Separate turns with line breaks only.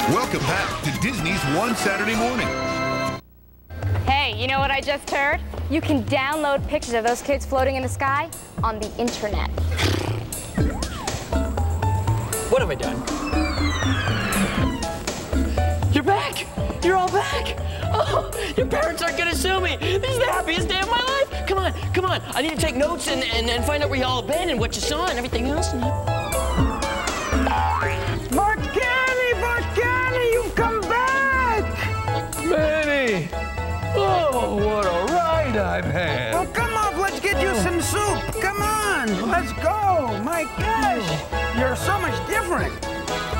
Welcome back to Disney's One Saturday Morning.
Hey, you know what I just heard? You can download pictures of those kids floating in the sky on the internet.
What have I done? You're back! You're all back! Oh, your parents aren't gonna sue me! This is the happiest day of my life! Come on, come on! I need to take notes and find out where you all have been and what you saw and everything else.
Barcani, you've come back!
Manny! Oh, what a ride I've had!
Well, come on, let's get you some soup. Come on, let's go. My gosh, you're so much different.